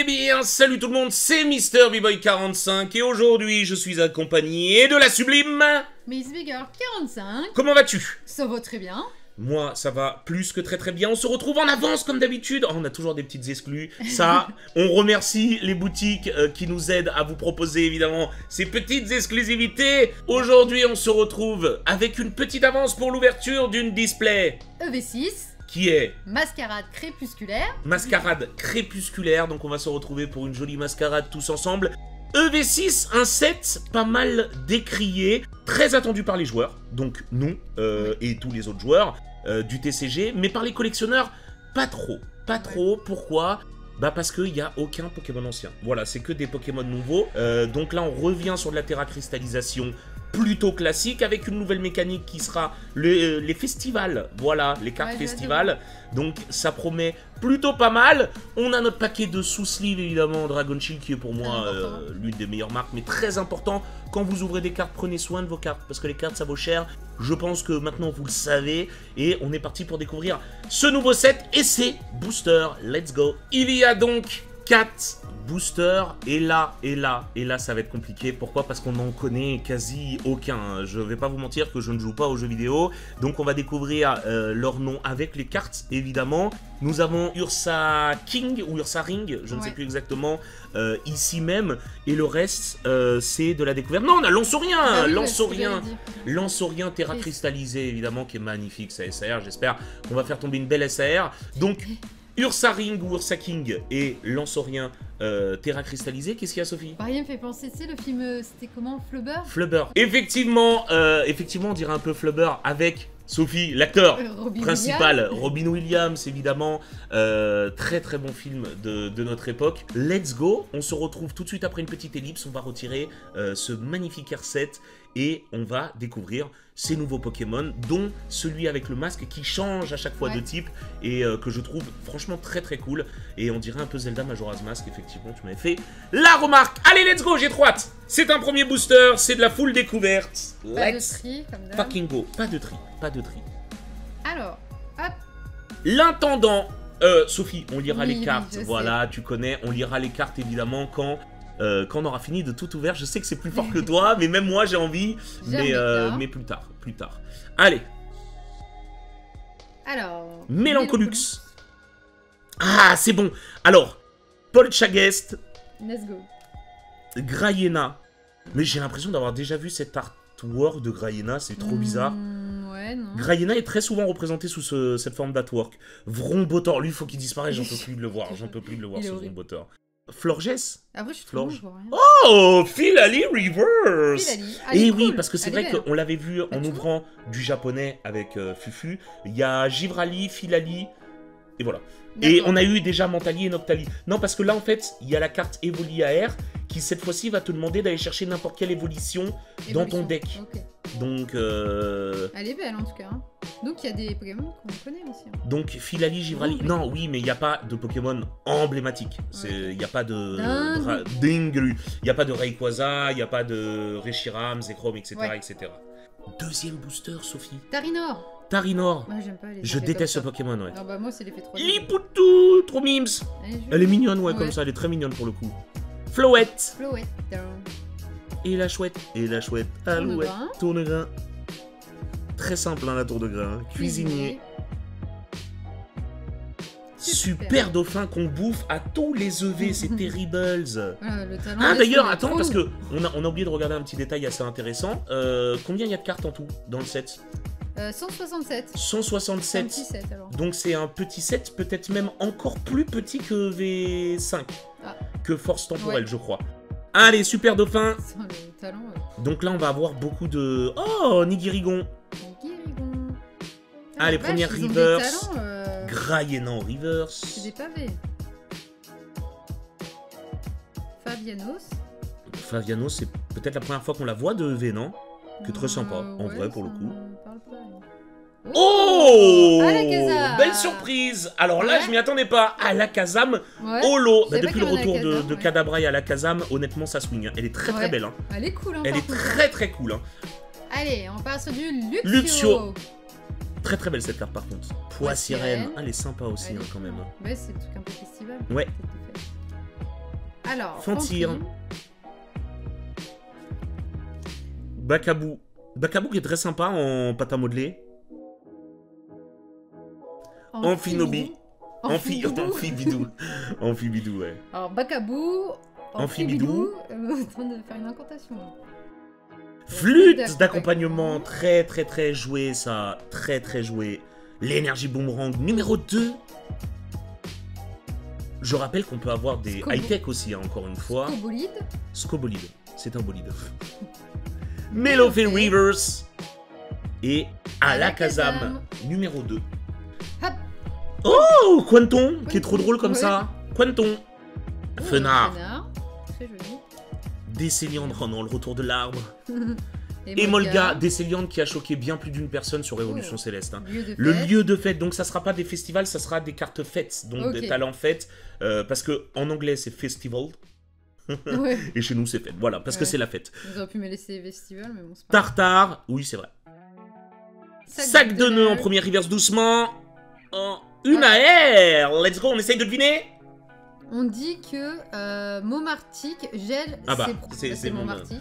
Eh bien, salut tout le monde, c'est Mister B-Boy45 et aujourd'hui je suis accompagné de la sublime Miss Bigger 45. Comment vas-tu? Ça va très bien. Moi, ça va plus que très bien. On se retrouve en avance comme d'habitude. Oh, on a toujours des petites exclus. Ça, on remercie les boutiques qui nous aident à vous proposer évidemment ces petites exclusivités. Aujourd'hui, on se retrouve avec une petite avance pour l'ouverture d'une display. EV6. Qui est Mascarade crépusculaire. Mascarade crépusculaire. Donc on va se retrouver pour une jolie mascarade tous ensemble. EV6, un set pas mal décrié, très attendu par les joueurs, donc nous et tous les autres joueurs du TCG, mais par les collectionneurs, pas trop. Pas trop, pourquoi ? Bah parce qu'il n'y a aucun Pokémon ancien. Voilà, c'est que des Pokémon nouveaux. Donc là, on revient sur de la Terra Cristallisation plutôt classique, avec une nouvelle mécanique qui sera les festivals. Voilà, les cartes festivals. Donc ça promet plutôt pas mal. On a notre paquet de sous-sleeve, évidemment, Dragon Shield, qui est pour moi l'une des meilleures marques, mais très important. Quand vous ouvrez des cartes, prenez soin de vos cartes, parce que les cartes, ça vaut cher. Je pense que maintenant, vous le savez. Et on est parti pour découvrir ce nouveau set et ses boosters. Let's go. Il y a donc 4 boosters, et là, ça va être compliqué. Pourquoi? Parce qu'on n'en connaît quasi aucun. Je vais pas vous mentir que je ne joue pas aux jeux vidéo. Donc on va découvrir leur nom avec les cartes, évidemment. Nous avons Ursa King ou Ursa Ring, je ne sais plus exactement, ici même. Et le reste, c'est de la découverte. Non, on a Lanceaurien, Lanceaurien Terra Cristallisé, évidemment, qui est magnifique, ça SAR. J'espère qu'on va faire tomber une belle SAR. Donc, Ursa Ring ou Ursa King et Lanceaurien Terra Cristallisé. Qu'est-ce qu'il y a, Sophie? Rien me fait penser, tu sais, le film, c'était comment? Flubber? Flubber. Effectivement, on dirait un peu Flubber avec Sophie, l'acteur principal, Robin Williams, évidemment. Très très bon film de notre époque. Let's go. On se retrouve tout de suite après une petite ellipse. On va retirer ce magnifique R7 et on va découvrir ces nouveaux Pokémon, dont celui avec le masque qui change à chaque fois de type et que je trouve franchement très très cool. Et on dirait un peu Zelda Majora's Mask, effectivement, tu m'avais fait la remarque. Allez, let's go, j'ai trop hâte. C'est un premier booster, c'est de la full découverte. Let's fucking go. Pas de tri, pas de tri. Alors, hop. L'intendant, Sophie, on lira les cartes, voilà, tu connais, on lira les cartes évidemment quand on aura fini de tout ouvert. Je sais que c'est plus fort que toi, mais même moi j'ai envie, mais plus tard, Allez. Alors, Mélancolux. Ah, c'est bon. Alors, Polchagest. Let's go. Grayena. Mais j'ai l'impression d'avoir déjà vu cet artwork de Grayena, c'est trop bizarre. Ouais, non. Grayena est très souvent représenté sous cette forme d'artwork. Vrombotor, lui, il faut qu'il disparaisse, j'en peux plus de le voir, ce Vrombotor. Florges. Après, je suis trop bon, Oh, Philali Reverse. Et oui, parce que c'est vrai qu'on l'avait vu en ouvrant du japonais avec Fufu. Il y a Givrali, Philali, et voilà. Et on a eu déjà Mentali et Noctali. Non, parce que là, en fait, il y a la carte Evoli AR qui, cette fois-ci, va te demander d'aller chercher n'importe quelle évolution dans ton deck. Donc, elle est belle, en tout cas. Donc, il y a des Pokémon qu'on connaît aussi. Donc, Philali, Givrali... Non, oui, mais il n'y a pas de Pokémon emblématique. Il n'y a pas de... Dingru. Il n'y a pas de Rayquaza, il n'y a pas de Reshiram, Zekrom, etc., etc. Deuxième booster, Sophie. Tarinor. Ouais, j'aime pas les je déteste ce Pokémon, ouais. Non, bah moi, c'est l'effet 3D. Lipoutou, trop mimes. Elle est mignonne, comme ça, elle est très mignonne pour le coup. Floette. Et la chouette, alouette, tourne-grain. Très simple, hein, la tour de grain. Cuisinier. Super dauphin qu'on bouffe à tous les EV, c'est terribles. Ah d'ailleurs, attends, parce que on a oublié de regarder un petit détail assez intéressant. Combien il y a de cartes en tout dans le set? 167. 167. Un petit set, alors. Donc c'est un petit set, peut-être même encore plus petit que V5. Que Force Temporelle, je crois. Allez, super dauphin. Donc là, on va avoir beaucoup de... Oh, Nigirigon. Allez, première reverse. Grayena en reverse. C'est des pavés. Favianos, c'est peut-être la première fois qu'on la voit de EV, non? Que très sympa, en vrai, pour le coup. Oh, belle surprise. Alors là, je m'y attendais pas. À la Kazam, Holo. Bah, depuis le retour de Kadabra et à la Kazam, honnêtement, ça swing. Elle est très très belle. Hein. Elle est cool. Hein, elle est très très cool. Hein. Allez, on passe sur du Luxio. Très très belle cette carte par contre. Poissirène. Elle est sympa aussi, hein, quand même. Ouais, c'est le truc un peu festival. Ouais. Alors, Fantir. Fantir. Bakabou. Bakabou qui est très sympa en pâte à modeler. Amphinobi. Amphibidou. Amphibidou, ouais. Alors, Bakabou. Amphibidou. En train de faire une incantation. Flûte d'accompagnement. Très, très, très joué, ça. Très, très joué. L'énergie boomerang numéro 2. Je rappelle qu'on peut avoir des Scobo. high-tech aussi, hein, encore une fois. Scobolide. Scobolide. C'est un bolide. Melopé Rivers. Et Alakazam, numéro 2. Hop. Oh, Quanton, qui est trop drôle comme Ouais. ça. Quanton. Fenard. Fenard. Très joli. Décéliandre, oh non, le retour de l'arbre. Et Molga, Décéliandre qui a choqué bien plus d'une personne sur Révolution Oh. Céleste. Hein. Lieu de Le fête. lieu de fête, donc ça sera pas des festivals, ça sera des cartes fêtes, donc Ok. des talents fêtes, parce que en anglais c'est festival Ouais. et chez nous c'est fête. Voilà, parce que Ouais. c'est la fête. Ils auraient pu me laisser festival, mais bon, c'est pas grave. Tartare, oui c'est vrai. Sac de nœuds en première reverse doucement. En une AR. Let's go, on essaye de deviner. On dit que Momartic gèle Ah bah, ses c'est mon- Momartic.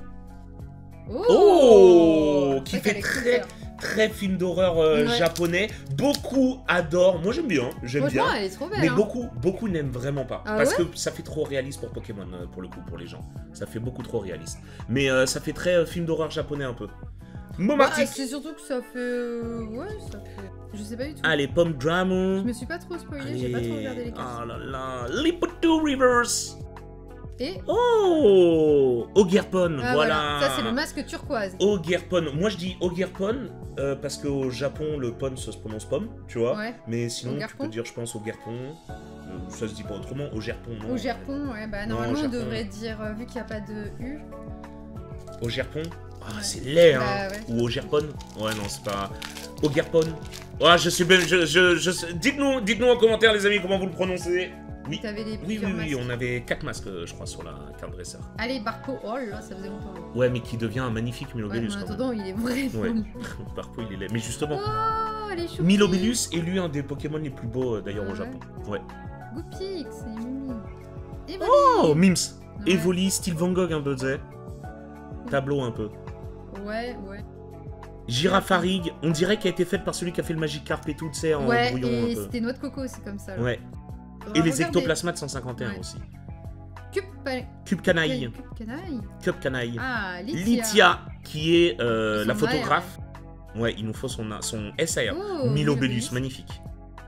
Oh, qui C'est fait qu'elle est très cool, très film d'horreur Ouais. japonais. Beaucoup adorent. Moi j'aime bien, j'aime Franchement, bien. elle est trop belle. Mais hein. beaucoup n'aiment vraiment pas. Ah parce ouais que ça fait trop réaliste pour Pokémon, pour le coup, pour les gens. Ça fait beaucoup trop réaliste. Mais ça fait très film d'horreur japonais un peu. Bah, Momartic. c'est surtout que ça fait. Ouais, ça fait. Je sais pas du tout. Allez, Pomme Je Dramu. me suis pas trop spoilé, j'ai pas trop regardé les cartes. Ah là là. Lipotu Rivers. Et. Oh, Ogerpon, Ah, voilà. Ça, c'est le masque turquoise. Ogerpon. Moi je dis Ogerpon parce qu'au Japon le pon se prononce pomme, tu vois. Ouais. Mais sinon tu Ogerpon. peux dire je pense Ogerpon. Ça se dit pas autrement. Ogerpon, non. Au Gerpon, ouais, bah Non, normalement on Gerpon. devrait dire, vu qu'il n'y a pas de U. Ogerpon. Ah, Ouais. c'est laid, hein. Bah, ouais. Ou Ogerpon. Ouais, non, c'est pas. Ogerpon. Ah, je suis même. Dites-nous en commentaire, les amis, comment vous le prononcez. Oui. T'avais les Oui, plusieurs masques. on avait 4 masques, je crois, sur la carte dresseur. Allez, Barco, oh là, ça faisait longtemps. Là. Ouais, mais qui devient un magnifique Ouais, Milobellus. mais en quand même. attendant, il est vraiment. Ouais. Parfois, il est laid. Mais justement, Oh, elle est choupi. Milobellus est lui un des Pokémon les plus beaux d'ailleurs Ah au Japon. Ouais. Goupix, c'est Mimi. Et voilà. Oh, Mims. Ouais. Evoli, style Van Gogh un peu, tu sais. Tableau un peu. Ouais, ouais. Girafarig, on dirait qu'elle a été faite par celui qui a fait le Magikarp et tout, tu sais, en Ouais, brouillon et un peu. c'était noix de coco, c'est comme ça. Là. Ouais. Faudra Et les regarder. ectoplasmas de 151 Ouais. aussi. Cube Canaille. Canaille. Cube Canaille. Ah, Litia, qui est Son la AR. photographe. Ouais, il nous faut son SAR. Oh, Milobellus, magnifique.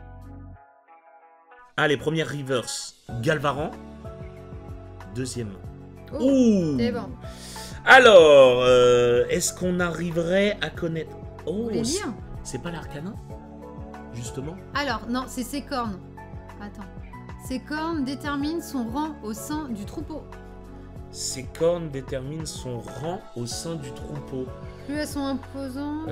Allez, première reverse. Galvaran. Deuxième. Oh, Ouh. c'est bon. Alors, est-ce qu'on arriverait à connaître... Vous Oh, voulez lire c'est pas l'Arcana justement? Alors, non, c'est ses cornes. Attends. Ses cornes déterminent son rang au sein du troupeau. Ses cornes déterminent son rang au sein du troupeau. Plus elles sont imposantes.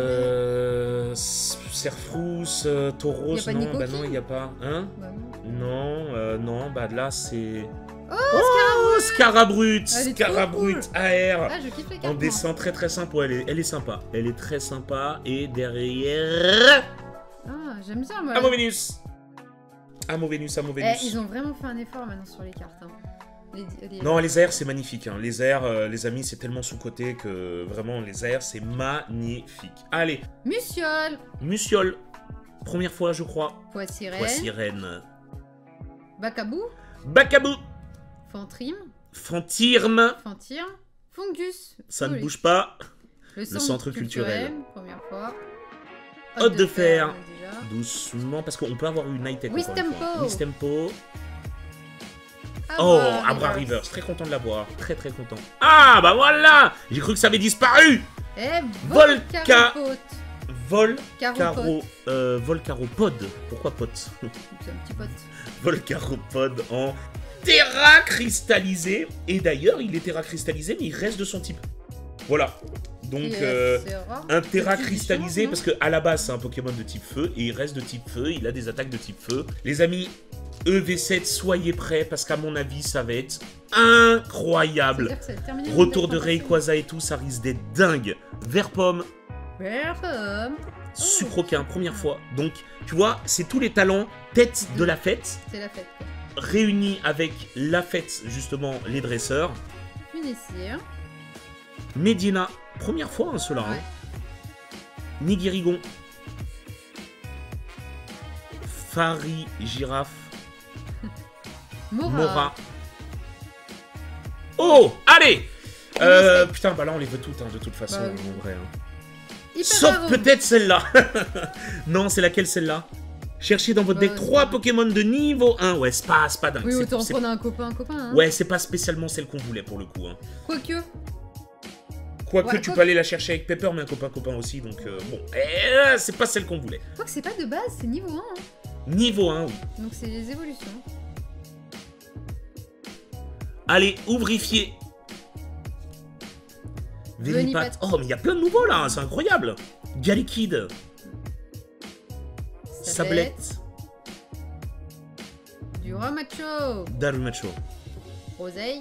Cerfrousse, Tauros, Y a pas de non, bah Nicoquine non, il n'y a pas. Hein? Bah non. Non, bah là c'est... Oh, Scarabrut! Elle est trop Scarabrut AR! Ah, je kiffe les cartes. En moi. dessin très très simple, ouais, elle est sympa. Elle est très sympa. Et derrière... Ah, j'aime bien, moi. Amovenus! Amovenus. Ils ont vraiment fait un effort maintenant sur les cartes. Hein. Non, les airs, c'est magnifique. Hein. Les airs, les amis, c'est tellement sous-coté que vraiment, les airs, c'est magnifique. Allez, Musiole. Musiole. Première fois, je crois. Poissirène. Poissirène. Bacabou. Bakabou. Fantrim. Fantirme. Fantir. Fungus. Ça Oh, ne les- bouge pas. Le centre culturel. Première fois. Hôte de fer. Déjà. Doucement, parce qu'on peut avoir une night tech. Wistempo. Wistempo. Ah, Oh, bah, Abra Rivers. Rivers. Très content de l'avoir. Très très content. Ah, bah voilà. J'ai cru que ça avait disparu. Et Volca- Volcaropote. Volcaro. Caropote. Volcaropod. Pourquoi pot? C'est un petit pote. Volcaropod en terra cristallisé. Et d'ailleurs, il est terra cristallisé, mais il reste de son type. Voilà. Donc, C'est rare. un terra Tu cristallisé, changes, parce que à la base, c'est un Pokémon de type feu, et il reste de type feu, il a des attaques de type feu. Les amis, EV7, soyez prêts, parce qu'à mon avis, ça va être incroyable. C'est-à-dire que ça va terminer Retour de notre Rayquaza et tout, ça risque d'être dingue. Vert pomme, Vert pomme. sucroquin, première fois. Donc, tu vois, c'est tous les talents tête de la fête. C'est la fête. Quoi. réunis avec la fête, justement, les dresseurs. Funessir. Medina, première fois, hein, ceux-là. Ouais. Hein. Nigirigon. Fari, girafe. Mora. Oh, allez putain, bah là, on les veut toutes, hein, de toute façon, Bah, oui. en vrai. Hein. Hyper Sauf Arôme. peut-être celle-là. Non, c'est laquelle, celle-là? Cherchez dans votre Bah, deck c'est 3 pas- Pokémon de niveau 1. Ouais, c'est pas dingue. Oui, C'est- autant c'est- prendre un copain, Hein. Ouais, c'est pas spécialement celle qu'on voulait, pour le coup. Hein. Quoique. Quoique, Ouais, tu peux aller la chercher avec Pepper, mais un copain aussi, donc bon. C'est pas celle qu'on voulait. Quoique c'est pas de base, c'est niveau 1. Hein. Niveau 1, oui. Donc c'est les évolutions. Allez, ouvrifier. Venipat. Venipat. Oh, mais il y a plein de nouveaux, là, c'est incroyable. Galikid. Sablette. Du Ramacho. Darumacho. Roseille.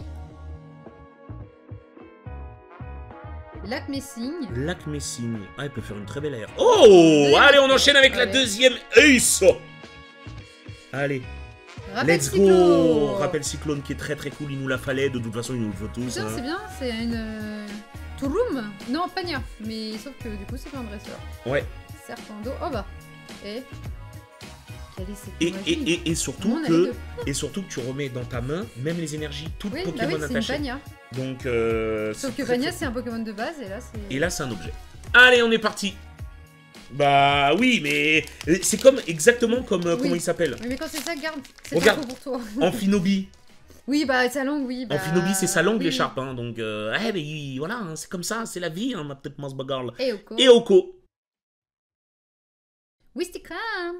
Lac Messing. Lac Messing. Ah, il peut faire une très belle air. Oh, allez, on enchaîne avec la Allez. deuxième Ace. Allez, Rappel let's Cyclo. go. Rappel Cyclone qui est très très cool, il nous la fallait. De toute façon, il nous le faut tous. Putain, Hein. c'est bien, c'est une. Touloum. Non, Pagna. Mais sauf que du coup, c'est pas un dresseur. Ouais. Serpent d'eau. Oh bah. Et. Quelle est cette Et, magie et surtout Nous, on a les que deux. tu remets dans ta main même les énergies toutes Oui, bah Pokémon oui, c'est une attachées. Pagna. Donc Sauf c'est que très, Pagna, très- c'est un Pokémon de base, et là, c'est. Et là, c'est un objet. Allez, on est parti. Bah oui, mais c'est comme exactement comme Oui. comment il s'appelle. Oui, mais quand c'est ça, garde. C'est Regarde. pas trop pour toi. Amphinobi. Oui, bah, sa langue, oui. Bah... Amphinobi, c'est sa langue oui. l'écharpe, hein, donc mais voilà, hein, c'est comme ça, c'est la vie, hein, ma petite Mance Bagarre. Et Oko. Et Oko. Wistikram.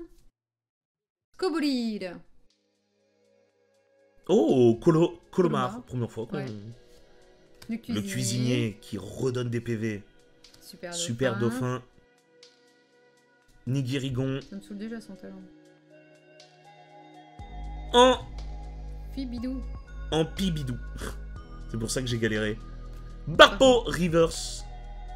Cobolide. Oh, Colomar, Colomar. première fois. Ouais. Le cuisinier qui redonne des PV. Super dauphin. Nigirigon. Ça me saoule déjà son talent. En Fibidou. Pibidou. C'est pour ça que j'ai galéré. Barpo Rivers.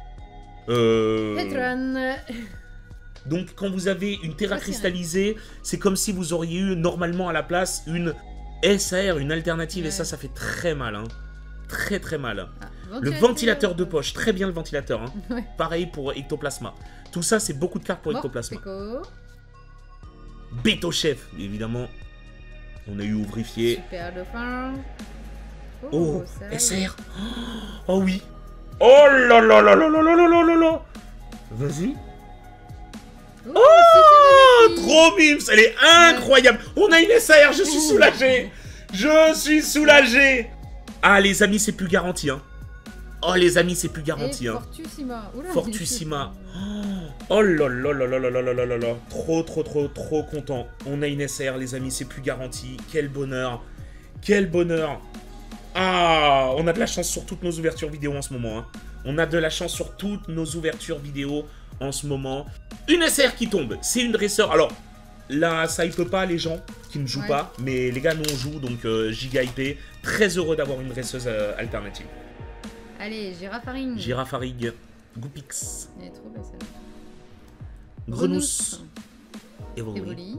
Petran. Donc quand vous avez une terra Ça, c'est cristallisée, c'est comme si vous auriez eu normalement à la place une SAR, une alternative, et Ouais. ça fait très mal. Hein. Très très mal. Ah, Le ventilateur de poche, très bien le ventilateur. Hein. Ouais. Pareil pour Ectoplasma. Tout ça, c'est beaucoup de cartes pour Ectoplasma. Morpeko. Beto Chef, évidemment. On a eu Ouvrifié. Super dauphin. Oh, ça y est. SR. Oh oui. Oh là là là là là là là là là là. Vas-y. Oh, Oh, trop mimes, elle est incroyable. On a une SAR, je suis soulagé. Je suis soulagé. Ah, les amis, c'est plus garanti, hein. Oh, les amis, c'est plus garanti, Et hein. Fortussima. Oula, Fortussima. Oh là là là là là là là là là là. Trop, trop, trop, trop content. On a une SR, les amis, c'est plus garanti. Quel bonheur. Quel bonheur. Ah, on a de la chance sur toutes nos ouvertures vidéo en ce moment, hein. On a de la chance sur toutes nos ouvertures vidéo en ce moment. Une SR qui tombe, c'est une dresseur. Alors, là, ça hype pas les gens qui ne jouent Ouais. pas, mais les gars, nous on joue, donc giga hypé. Très heureux d'avoir une dresseuse alternative. Allez, Girafaring. Girafarig, Goupix, Elle est trop belle celle-là. Grenousse, Evoli, Evoli.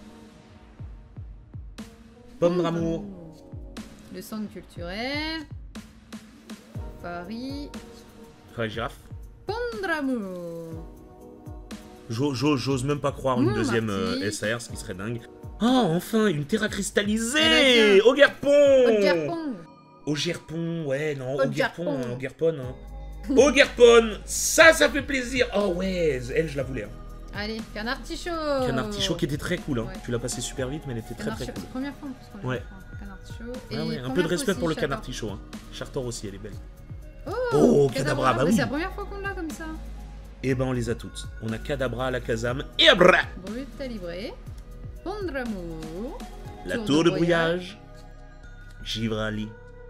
Pomme d'amour, Le centre culturel. Paris. enfin girafe. Pondramour. J'ose même pas croire une deuxième Marty. SR, ce qui serait dingue. Oh, enfin, une terra cristallisée. Elle a Au Guerpon. Ogerpong. Au Gerpon, ouais, non, Au au Guerpon, Gerpon. hein, au Guerpon, hein. Au Guerpon, ça fait plaisir. Oh ouais, elle, je la voulais. Hein. Allez, Canartichaud. Canartichaud qui était très cool, hein. Ouais. Tu l'as passé super vite, mais elle était très très Canartichaud, cool. c'est première fois en plus qu'on Ouais. l'a fait, Canartichaud. Ouais, Et ouais, un peu de première respect fois pour le aussi, Chator. Canartichaud. Hein. Chartor aussi, elle est belle. Oh, Oh, Kadabra, bah oui. C'est la première fois qu'on l'a comme ça. Et ben on les a toutes. On a Kadabra, la Kazam et Abra. Brut à livrer. Pondramour. La tour de brouillage. Givrali.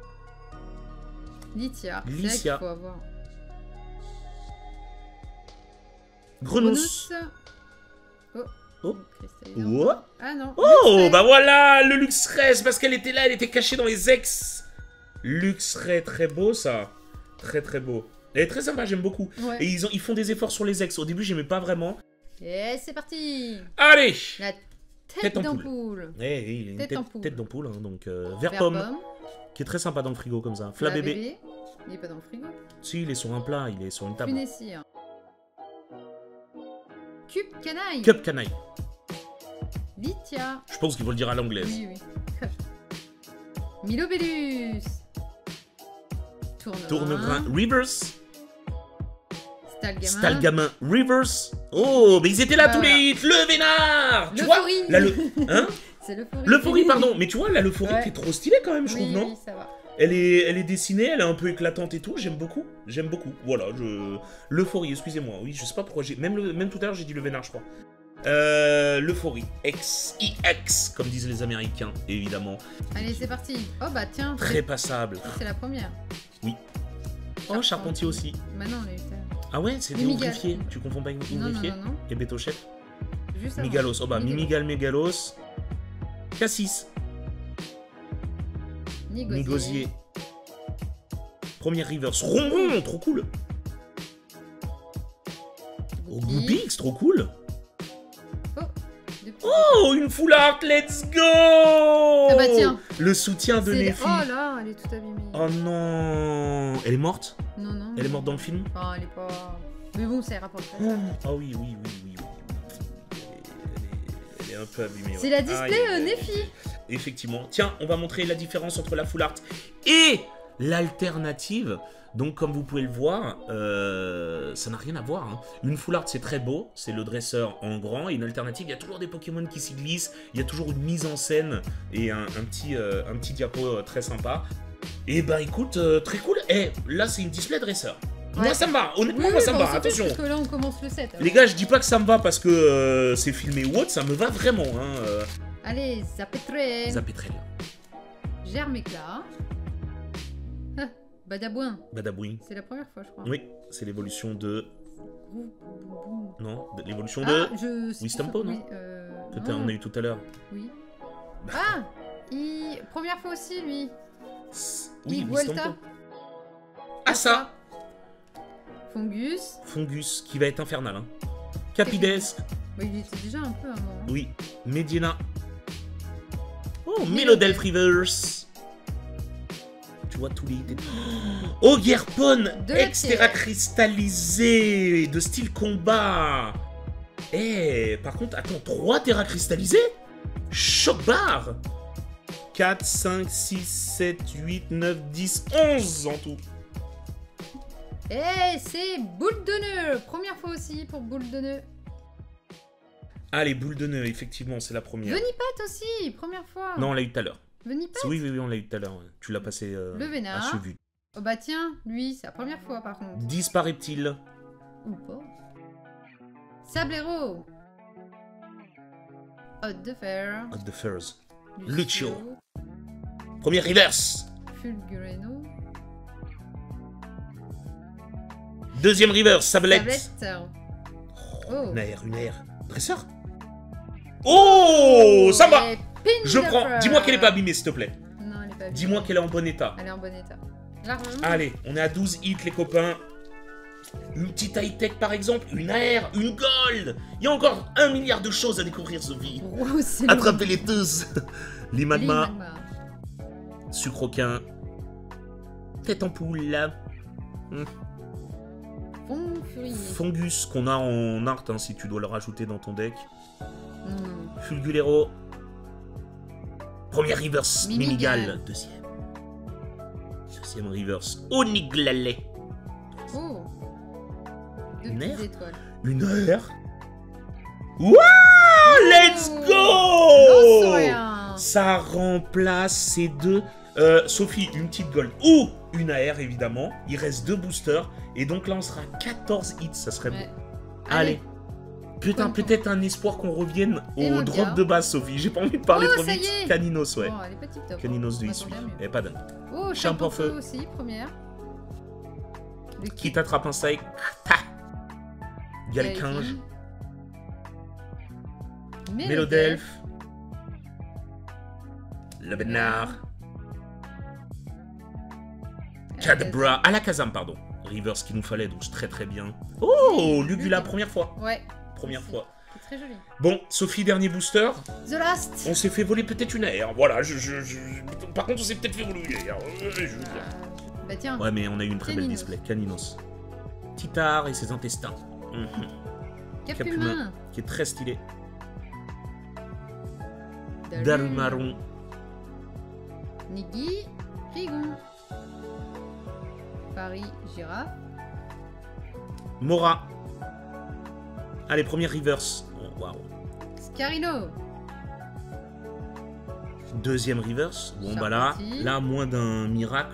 Litia. C'est Licia. là qu'il faut avoir. Grenousse. Oh. Oh. Cristallisant. Oh. Ah non. Oh, Luxray. bah voilà, le Luxray, parce qu'elle était là, elle était cachée dans les ex. Luxray, très beau ça. Très très beau. Elle est très sympa, j'aime beaucoup. Ouais. Et ils font des efforts sur les ex. Au début, j'aimais pas vraiment. Et c'est parti. Allez, La Tête d'ampoule. Eh, il a une Tête d'ampoule. tête d'ampoule, hein, donc vert pomme, qui est très sympa dans le frigo comme ça. Fla bébé. Il est pas dans le frigo. Si, il est sur un plat, il est sur une table. Funessir. Cube canaille. Cup canaille. Litia. Je pense qu'il faut le dire à l'anglaise. Oui, oui. Cup. Milobellus. Tournegrain Reverse. Stalgamin. Stalgamin Reverse. Oh, mais ils étaient là tous les hits. Le vénard. Tu vois là, hein. C'est l'euphorie. L'euphorie, pardon. Mais tu vois, là, l'euphorie Ouais. qui est trop stylée quand même, je trouve, non? Oui, ça va. Elle est dessinée, elle est un peu éclatante et tout, j'aime beaucoup. J'aime beaucoup. Voilà, l'euphorie, excusez-moi. Oui, je sais pas pourquoi j'ai... Même tout à l'heure, j'ai dit le vénard, je crois. L'euphorie. X, comme disent les Américains, évidemment. Allez, c'est parti. Oh bah tiens. Très passable. C'est la première. Oui. Oh, Charpentier aussi. Bah non, on l'a eu tout à l'heure. Ah ouais, c'est Mimigal. Griffier. Tu confonds pas avec Griffier Non. et Beto Chef. Juste avant. Migalos. Oh bah, Migalos. Mégalos. Cassis. Nigosier. Première Reverse. Ronron, trop cool. Oh, Goopix, trop cool. Oh, une full art, let's go. Ah bah tiens. Le soutien de Nephi. Oh là, elle est toute abîmée. Oh non. Elle est morte? Non. Elle est morte dans le film? Enfin, elle est pas... Mais bon, ça ira pour le fait. Ah oui. Elle est un peu abîmée. C'est la display Nephi. Effectivement. Tiens, on va montrer la différence entre la full art et l'alternative. Donc, comme vous pouvez le voir, ça n'a rien à voir. Hein. Une full art, c'est très beau. C'est le dresseur en grand. Et une alternative, il y a toujours des Pokémon qui s'y glissent. Il y a toujours une mise en scène et un petit diapo très sympa. Et bah écoute, très cool. Et là, c'est une display dresseur. Ouais. Moi, ça me va. Honnêtement, moi, ça me va. Attention. Parce que là, on commence le set. Alors. Les gars, je dis pas que ça me va parce que c'est filmé ou autre. Ça me va vraiment. Hein. Allez, Zapétrel. Zapétrel. Germéclat. Badabouin. Badabouin. C'est la première fois, je crois. Oui, c'est l'évolution de... Non, l'évolution de... Wistampo, non? Oui, on a eu tout à l'heure. Oui. Ah, première fois aussi, lui. Oui, Wistampo. Ah, ça. Fungus. Fungus, qui va être infernal. Hein. Capidesque. Oui, il était déjà un peu avant. Hein. Oui. Medina. Oh, Melodelf Reverse. Tu vois tous les idées. Oh, Ogerpon Extra cristallisé de style combat. Eh, par contre, attends, 3 terra cristallisés? Choc barre. 4, 5, 6, 7, 8, 9, 10, 11 en tout. Eh, c'est boule de nœud. Première fois aussi pour boule de nœud. Ah, les boules de nœud, effectivement, c'est la première. Venipat aussi, première fois. Non, on l'a eu tout à l'heure. Venipat? Oui, on l'a eu tout à l'heure. Tu l'as passé le vénard. à vue. Oh bah tiens, lui, c'est la première fois par contre. 10 par reptile. Ou pas. Sablero. Hot de fer. Hot de Furs. Lucio. Première reverse. Fulgureno. Deuxième reverse, Sablette. Oh. Une air. Dresseur. Oh, ça va. Je prends. Dis-moi qu'elle est pas abîmée, s'il te plaît. Non, elle est pas abîmée. Dis-moi qu'elle est en bon état. Elle est en bon état. Largement. Allez, on est à 12 hits, les copains. Une petite high-tech, par exemple. Une AR, une gold. Il y a encore 1 milliard de choses à découvrir, Sophie. Oh, attrapez les tous. Les magmas. Magma. Sucroquin. Tête en poule. Fungus qu'on a en art, hein, si tu dois le rajouter dans ton deck. Fulgulero. Première reverse, Mimigal. Deuxième reverse, Oniglale. Oh. Une air. Étoiles. Une air. Wow, let's go. Ça remplace ces deux. Sophie, une petite gold ou une AR évidemment. Il reste 2 boosters. Et donc là, on sera à 14 hits. Ça serait beau. Allez. Putain, peut-être un espoir qu'on revienne au drop de base, Sophie. J'ai pas envie de parler trop vite. Caninos, ouais. Oh, elle est pas tip top. Caninos de Issui. Et pas dingue. Oh, Champefeu aussi, première. Qui t'attrape un steak. Galkinge. Melodelf. Le Bénard. Cadabra. À la Kazam, pardon. Reverse qu'il nous fallait, donc très très bien. Oh, Lugula, première fois. Ouais. Première fois. C'est très joli. Bon, Sophie, dernier booster. The Last. On s'est fait voler peut-être une AR. Voilà, par contre, on s'est peut-être fait voler une AR. Bah tiens. Ouais, mais on a eu une très belle Caninos. display. Caninos. Titar et ses intestins. Cap Cap humain. humain, qui est très stylé. Daru. Darumaron. Nigui. Rigon. Paris. Girafe. Mora. Allez, première reverse. Oh, waouh. Scarino. Deuxième reverse. Bon, bah là, Charpentier. là, moins d'un miracle.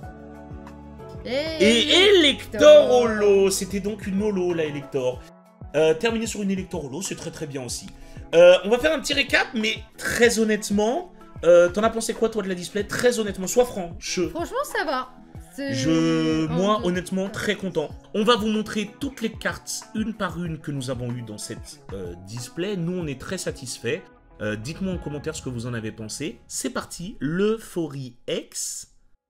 Et Et Elector Holo. C'était donc une holo, la Elector. Terminer sur une Elector Holo, c'est très très bien aussi. On va faire un petit récap, mais très honnêtement, t'en as pensé quoi, toi, de la display? Très honnêtement, sois franc. Franchement, ça va. Moi, Oh, honnêtement, très content. On va vous montrer toutes les cartes, une par une, que nous avons eues dans cette display. Nous, on est très satisfaits. Dites-moi en commentaire ce que vous en avez pensé. C'est parti, l'Euphorie X.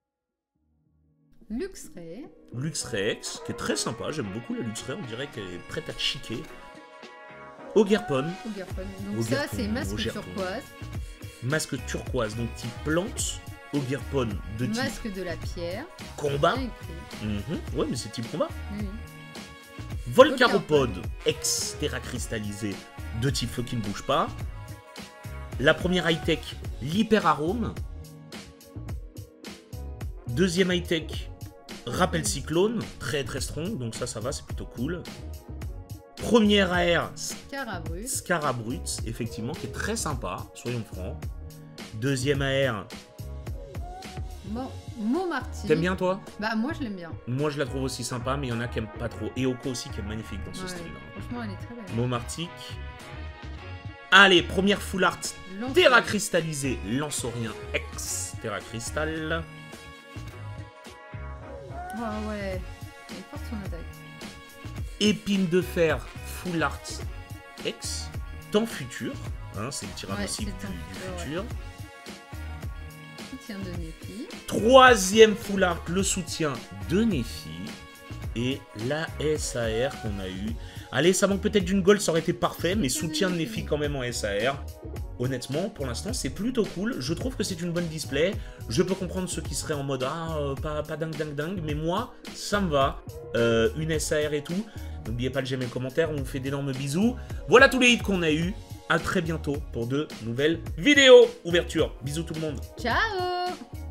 Luxray. Luxray X, qui est très sympa. J'aime beaucoup la Luxray, on dirait qu'elle est prête à chiquer. Ogerpon. Ogerpon. Donc Ogerpon, ça, c'est masque Ogerpon. turquoise. Masque turquoise, donc type plante. Ogerpon de type Masque de la pierre. combat. Bien écrit. Ouais, mais c'est type combat. Oui. Volcaropode, ex terra cristallisé, de type feu qui ne bouge pas. La première high-tech, l'hyperarome. Deuxième high-tech, rappel cyclone, très très strong, donc ça va, c'est plutôt cool. Première AR, Scarabrus. Scarabrut, effectivement, qui est très sympa, soyons francs. Deuxième AR, Montmarty. t'aimes bien toi? Bah moi je l'aime bien. Moi je la trouve aussi sympa, mais il y en a qui aiment pas trop. Et Oko aussi qui est magnifique dans ce Ouais, style-là. franchement elle est très belle. Momartic. Allez, première full art, Lance- Terra cristallisée, Lanceorien X, Terra Cristal. Oh ouais. Elle est forte son attaque. Épine de fer, full art X, temps futur. Hein, c'est le tyrannocycle Ouais, c'est du temps futur, futur. Soutien de Népi. Troisième full art, le soutien de Nephi. Et la SAR qu'on a eu. Allez, ça manque peut-être d'une gold, ça aurait été parfait, mais soutien de Nephi quand même en SAR. Honnêtement, pour l'instant, c'est plutôt cool. Je trouve que c'est une bonne display. Je peux comprendre ceux qui seraient en mode pas dingue, mais moi, ça me va. Une SAR et tout. N'oubliez pas de j'aime et le commentaire, on vous fait d'énormes bisous. Voilà tous les hits qu'on a eu. À très bientôt pour de nouvelles vidéos. Ouverture. Bisous tout le monde. Ciao.